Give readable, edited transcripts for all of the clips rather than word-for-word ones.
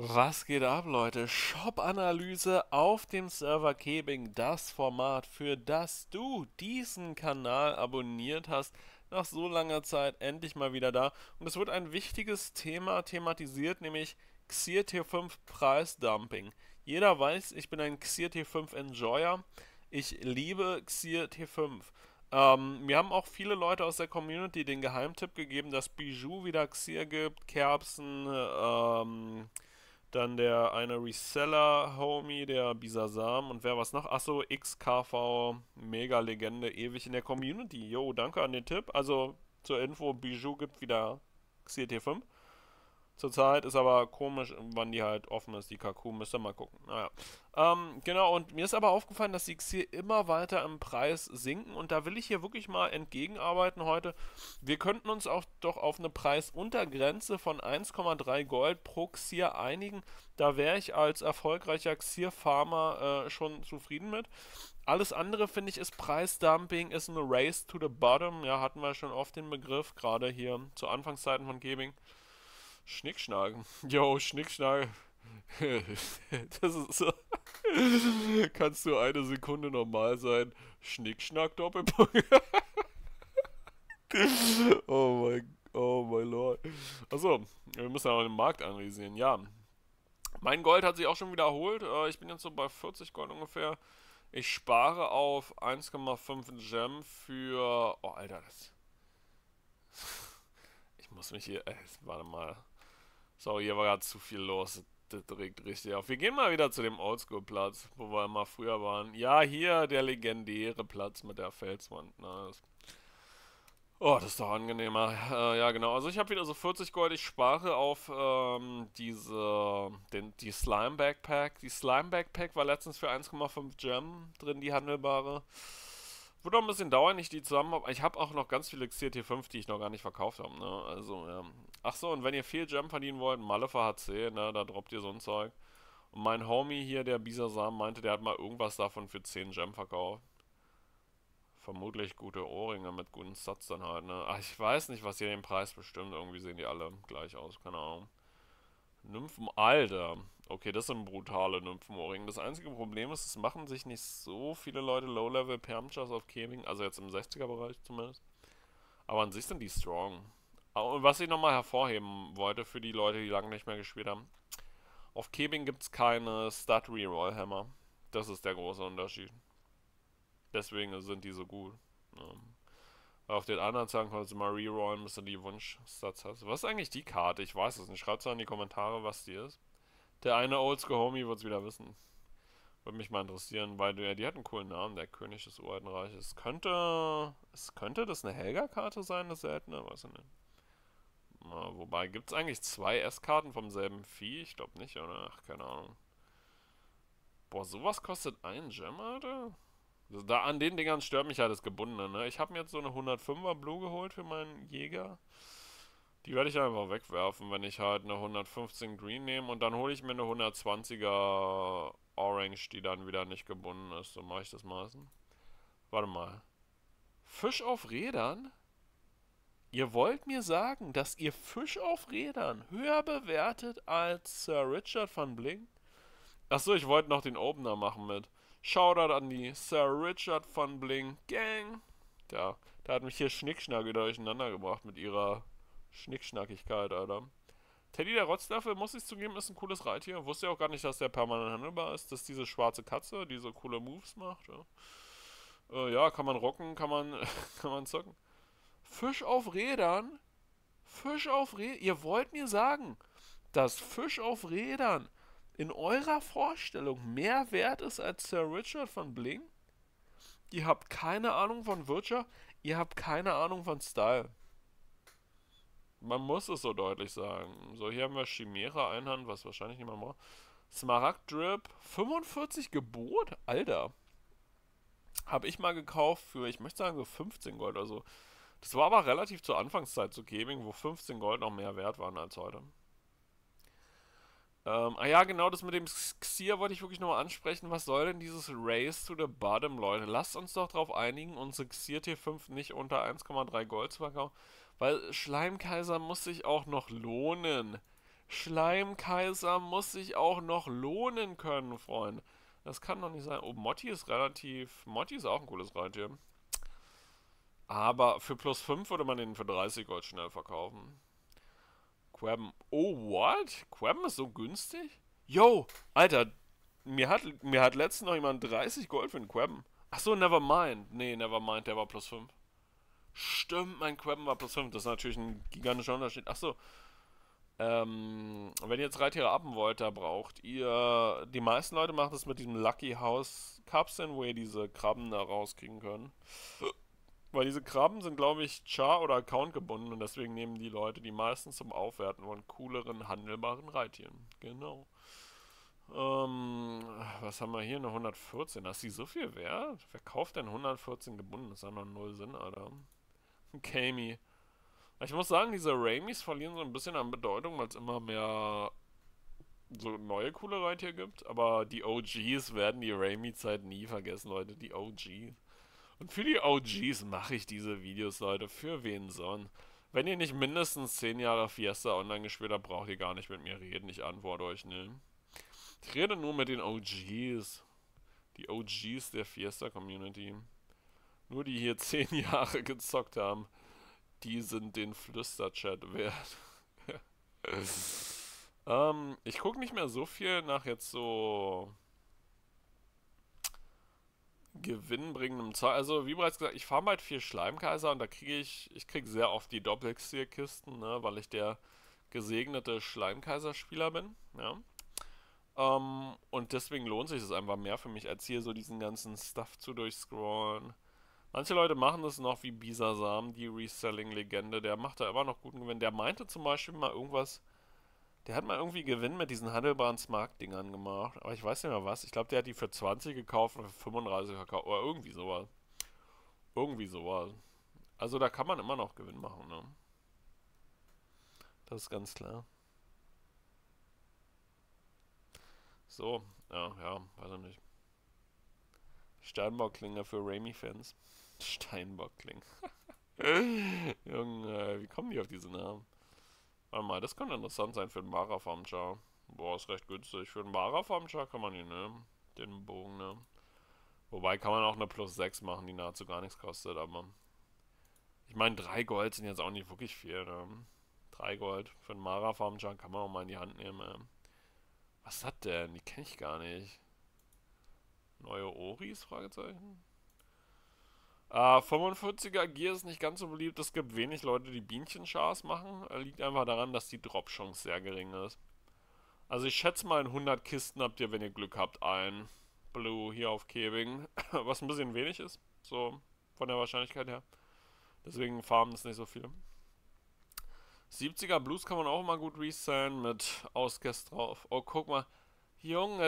Was geht ab, Leute? Shop-Analyse auf dem Server Kebing, das Format, für das du diesen Kanal abonniert hast, nach so langer Zeit endlich mal wieder da. Und es wird ein wichtiges Thema thematisiert, nämlich Xir T5 Preisdumping. Jeder weiß, ich bin ein Xir T5 Enjoyer. Ich liebe Xir T5. Mir haben auch viele Leute aus der Community den Geheimtipp gegeben, dass Bijou wieder Xir gibt, Kerbsen, dann der eine Reseller-Homie, der Bisasam und wer was noch? Achso, XKV, Mega-Legende, ewig in der Community. Jo, danke an den Tipp. Also zur Info, Bijou gibt wieder CT5. Zurzeit ist aber komisch, wann die halt offen ist, die KQ, müsst ihr mal gucken. Naja. Genau, und mir ist aber aufgefallen, dass die Xir immer weiter im Preis sinken und da will ich hier wirklich mal entgegenarbeiten heute. Wir könnten uns auch doch auf eine Preisuntergrenze von 1,3 Gold pro Xir einigen. Da wäre ich als erfolgreicher Xir-Farmer schon zufrieden mit. Alles andere, finde ich, ist Preisdumping, ist ein Race to the Bottom. Ja, hatten wir schon oft den Begriff, gerade hier zu Anfangszeiten von Gaming. Schnickschnack. Yo, Schnickschnack. Das ist so. Kannst du eine Sekunde normal sein? Schnickschnack, Doppelpunkt. Oh mein Lord. Achso, wir müssen ja auch den Markt analysieren. Ja, mein Gold hat sich auch schon wiederholt. Ich bin jetzt so bei 40 Gold ungefähr. Ich spare auf 1,5 Gem für. Oh, Alter, das. Ich muss mich hier. Warte mal. Sorry, hier war gerade zu viel los. Das regt richtig auf. Wir gehen mal wieder zu dem Oldschool-Platz, wo wir immer früher waren. Ja, hier der legendäre Platz mit der Felswand. Nice. Oh, das ist doch angenehmer. Ja, genau. Also ich habe wieder so 40 Gold. Ich spare auf die Slime Backpack. Die Slime Backpack war letztens für 1,5 Gem drin, die handelbare. Wird auch ein bisschen dauern, ich die zusammen habe. Ich habe auch noch ganz viele XT5, die ich noch gar nicht verkauft habe, ne? Also, ja. Ach so, und wenn ihr viel Gem verdienen wollt, Malle für HC, ne? Da droppt ihr so ein Zeug. Und mein Homie hier, der Bisasam, meinte, der hat mal irgendwas davon für 10 Gem verkauft. Vermutlich gute Ohrringe mit guten Stats dann halt, ne? Ach, ich weiß nicht, was hier den Preis bestimmt. Irgendwie sehen die alle gleich aus, keine Ahnung. Nymphen, Alter. Okay, das sind brutale Nymphenohrringe. Das einzige Problem ist, es machen sich nicht so viele Leute Low-Level Permchas auf Gaming, also jetzt im 60er-Bereich zumindest. Aber an sich sind die strong. Und was ich nochmal hervorheben wollte für die Leute, die lange nicht mehr gespielt haben. Auf Gaming gibt es keine Stud Reroll Hammer. Das ist der große Unterschied. Deswegen sind die so gut. Auf den anderen Tagen kannst du mal rerollen, bis du die Wunsch-Stats hast. Was ist eigentlich die Karte? Ich weiß es nicht. Schreibt es in die Kommentare, was die ist. Der eine Oldschool-Homie wird es wieder wissen. Würde mich mal interessieren, weil die hat einen coolen Namen, der König des Uralten Reiches. Könnte das eine Helga-Karte sein, das seltene? Weiß ich nicht. Wobei, gibt es eigentlich zwei S-Karten vom selben Vieh? Ich glaube nicht, oder? Ach, keine Ahnung. Boah, sowas kostet ein Gem, Alter? Also da an den Dingern stört mich halt das Gebundene, ne? Ich habe mir jetzt so eine 105er Blue geholt für meinen Jäger. Die werde ich einfach wegwerfen, wenn ich halt eine 115 Green nehme und dann hole ich mir eine 120er Orange, die dann wieder nicht gebunden ist. So mache ich das meistens. Warte mal. Fisch auf Rädern? Ihr wollt mir sagen, dass ihr Fisch auf Rädern höher bewertet als Sir Richard van Bling? Achso, ich wollte noch den Opener machen mit Shoutout an die Sir Richard van Bling Gang. Ja, der hat mich hier Schnickschnack wieder durcheinander gebracht mit ihrer Schnickschnackigkeit, Alter. Teddy der Rotzlöffel, muss ich zugeben, ist ein cooles Reittier. Wusste ja auch gar nicht, dass der permanent handelbar ist, dass diese schwarze Katze, die so coole Moves macht. Ja, ja kann man rocken, kann man zocken. Fisch auf Rädern? Fisch auf Rädern? Ihr wollt mir sagen, dass Fisch auf Rädern in eurer Vorstellung mehr wert ist als Sir Richard von Bling? Ihr habt keine Ahnung von Wirtschaft, ihr habt keine Ahnung von Style. Man muss es so deutlich sagen. So, hier haben wir Chimäre Einhand, was wahrscheinlich niemand braucht. Smaragd Drip, 45 Gebot? Alter. Habe ich mal gekauft für, ich möchte sagen, so 15 Gold oder so. Das war aber relativ zur Anfangszeit zu Gaming, wo 15 Gold noch mehr wert waren als heute. Ja, genau, das mit dem Xir wollte ich wirklich nochmal ansprechen. Was soll denn dieses Race to the Bottom, Leute? Lasst uns doch darauf einigen, unsere Xir T5 nicht unter 1,3 Gold zu verkaufen. Weil Schleimkaiser muss sich auch noch lohnen. Schleimkaiser muss sich auch noch lohnen können, Freunde. Das kann doch nicht sein. Oh, Motti ist relativ. Motti ist auch ein cooles Reittier. Aber für plus 5 würde man den für 30 Gold schnell verkaufen. Quabben. Oh, what? Quabben ist so günstig? Yo, Alter, mir hat letztens noch jemand 30 Gold für einen Quabben. Achso, Nevermind. Nee, Nevermind, der war plus 5. Stimmt, mein Quabben war plus 5. Das ist natürlich ein gigantischer Unterschied. Achso, wenn ihr jetzt Reittiere appen wollt, da braucht ihr. Die meisten Leute machen das mit diesem Lucky House Kapseln, wo ihr diese Krabben da rauskriegen könnt. Weil diese Krabben sind, glaube ich, Char- oder Account gebunden und deswegen nehmen die Leute die meisten zum Aufwerten von cooleren, handelbaren Reittieren. Genau. Was haben wir hier? Eine 114. Ist die so viel wert? Wer kauft denn 114 gebunden? Das hat noch null Sinn, Alter. Ein Kami. Ich muss sagen, diese Raimis verlieren so ein bisschen an Bedeutung, weil es immer mehr so neue coole Reittiere gibt. Aber die OGs werden die Raimi-Zeit nie vergessen, Leute. Die OGs. Und für die OGs mache ich diese Videos, Leute. Für wen sonst? Wenn ihr nicht mindestens 10 Jahre Fiesta online gespielt habt, braucht ihr gar nicht mit mir reden. Ich antworte euch, ne? Ich rede nur mit den OGs. Die OGs der Fiesta-Community. Nur die hier 10 Jahre gezockt haben, die sind den Flüster-Chat wert. Ich gucke nicht mehr so viel nach jetzt so gewinnbringendem Zeug. Also, wie bereits gesagt, ich fahre bald viel Schleimkaiser und da ich krieg sehr oft die Doppelxir-Kisten, ne, weil ich der gesegnete Schleimkaiser-Spieler bin, ja. Und deswegen lohnt sich es einfach mehr für mich, als hier so diesen ganzen Stuff zu durchscrollen. Manche Leute machen das noch wie Bisasam, die Reselling-Legende, der macht da immer noch guten Gewinn. Der meinte zum Beispiel mal irgendwas, der hat mal irgendwie Gewinn mit diesen handelbaren Smart-Dingern gemacht, aber ich weiß nicht mehr was. Ich glaube, der hat die für 20 gekauft und für 35 verkauft, oder irgendwie sowas. Irgendwie sowas. Also da kann man immer noch Gewinn machen, ne? Das ist ganz klar. So, ja, ja, weiß ich nicht. Steinbock-Klinge für Raimi-Fans. Steinbock-Klinge. Junge, wie kommen die auf diese Namen? Warte mal, das könnte interessant sein für den Mara-Farm-Char. Boah, ist recht günstig. Für den Mara-Farm-Char kann man ihn nehmen. Den Bogen, ne? Wobei kann man auch eine plus 6 machen, die nahezu gar nichts kostet, aber. Ich meine, 3 Gold sind jetzt auch nicht wirklich viel, ne? 3 Gold für den Mara-Farm-Char kann man auch mal in die Hand nehmen, Was ist das denn? Die kenne ich gar nicht. Neue Oris? Fragezeichen. 45er Gear ist nicht ganz so beliebt. Es gibt wenig Leute, die Bienchen-Chars machen. Liegt einfach daran, dass die Drop-Chance sehr gering ist. Also ich schätze mal, in 100 Kisten habt ihr, wenn ihr Glück habt, ein Blue hier auf Keving. Was ein bisschen wenig ist. So von der Wahrscheinlichkeit her. Deswegen farmen es nicht so viele. 70er Blues kann man auch mal gut resellen mit Ausguess drauf. Oh, guck mal. Junge,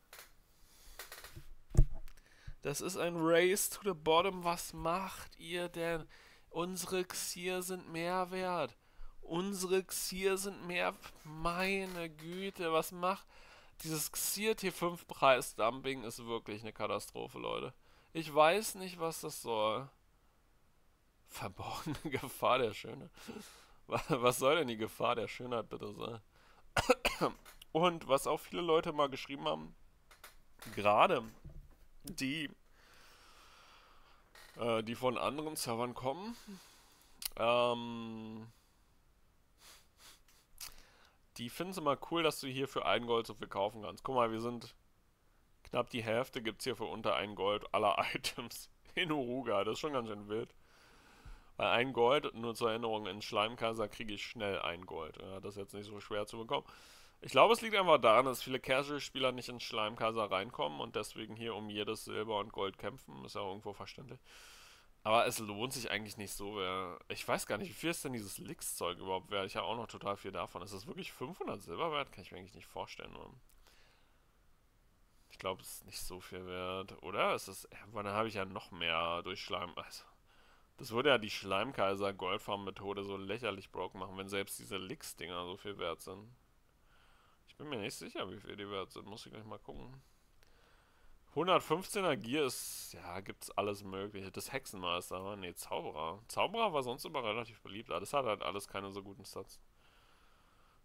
das ist ein Race to the Bottom. Was macht ihr denn? Unsere Xir sind mehr wert. Unsere Xir sind mehr. Meine Güte, was macht. Dieses Xir T5 Preisdumping ist wirklich eine Katastrophe, Leute. Ich weiß nicht, was das soll. Verborgene Gefahr der Schönheit. Was soll denn die Gefahr der Schönheit bitte sein? Und was auch viele Leute mal geschrieben haben, gerade die, die von anderen Servern kommen, ähm, die finden es immer cool, dass du hier für 1 Gold so viel kaufen kannst. Guck mal, wir sind knapp die Hälfte, gibt es hier für unter 1 Gold aller Items in Uruga. Das ist schon ganz schön wild. Bei 1 Gold, nur zur Erinnerung, in Schleimkaiser kriege ich schnell 1 Gold. Ja, das ist jetzt nicht so schwer zu bekommen. Ich glaube, es liegt einfach daran, dass viele Casual-Spieler nicht in Schleimkaiser reinkommen und deswegen hier um jedes Silber und Gold kämpfen. Ist ja irgendwo verständlich. Aber es lohnt sich eigentlich nicht so. Ich weiß gar nicht, wie viel ist denn dieses Lix-Zeug überhaupt wert? Ich habe auch noch total viel davon. Ist das wirklich 500 Silber wert? Kann ich mir eigentlich nicht vorstellen. Mann. Ich glaube, es ist nicht so viel wert. Oder? Weil dann habe ich ja noch mehr durch Schleim. Also, das würde ja die Schleimkaiser-Goldfarm-Methode so lächerlich broke machen, wenn selbst diese Lix-Dinger so viel wert sind. Ich bin mir nicht sicher, wie viel die wert sind. Muss ich gleich mal gucken. 115er Gear ist, ja, gibt's alles mögliche. Das Hexenmeister, aber nee, Zauberer. Zauberer war sonst immer relativ beliebt, aber das hat halt alles keine so guten Stats.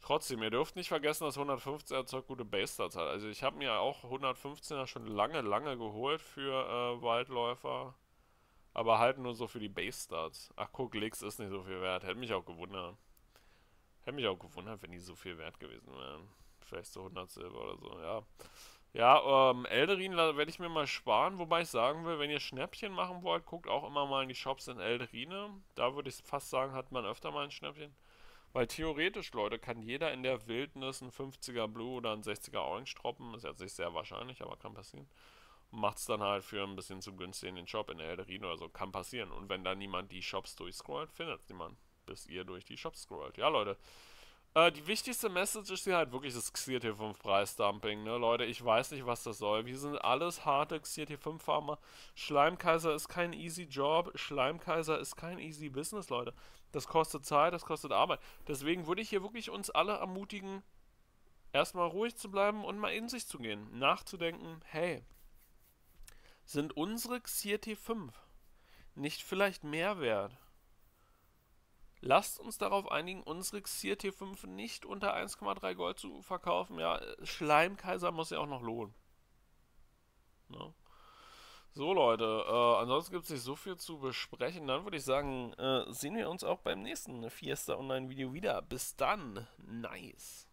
Trotzdem, ihr dürft nicht vergessen, dass 115er Zeug gute Base-Stats hat. Also ich habe mir auch 115er schon lange, lange geholt für Waldläufer. Aber halt nur so für die Base-Stats. Ach guck, Licks ist nicht so viel wert. Hätte mich auch gewundert. Hätte mich auch gewundert, wenn die so viel wert gewesen wären. Vielleicht so 100 Silber oder so, ja. Ja, Elderin werde ich mir mal sparen, wobei ich sagen will, wenn ihr Schnäppchen machen wollt, guckt auch immer mal in die Shops in Elderine. Da würde ich fast sagen, hat man öfter mal ein Schnäppchen. Weil theoretisch, Leute, kann jeder in der Wildnis einen 50er Blue oder einen 60er Orange droppen. Ist jetzt nicht sehr wahrscheinlich, aber kann passieren. Und macht es dann halt für ein bisschen zu günstig in den Shop in Elderine oder so. Kann passieren. Und wenn da niemand die Shops durchscrollt, findet es niemand. Bis ihr durch die Shops scrollt. Ja, Leute. Die wichtigste Message ist hier halt wirklich das Xier 5 Preisdumping, ne, Leute, ich weiß nicht, was das soll. Wir sind alles harte Xier 5 Farmer. Schleimkaiser ist kein easy Job, Schleimkaiser ist kein easy Business, Leute. Das kostet Zeit, das kostet Arbeit. Deswegen würde ich hier wirklich uns alle ermutigen, erstmal ruhig zu bleiben und mal in sich zu gehen. Nachzudenken, hey, sind unsere Xier 5 nicht vielleicht mehr wert? Lasst uns darauf einigen, unsere Xier T5 nicht unter 1,3 Gold zu verkaufen. Ja, Schleimkaiser muss ja auch noch lohnen. Ne? So, Leute, ansonsten gibt es nicht so viel zu besprechen. Dann würde ich sagen, sehen wir uns auch beim nächsten Fiesta Online Video wieder. Bis dann. Nice.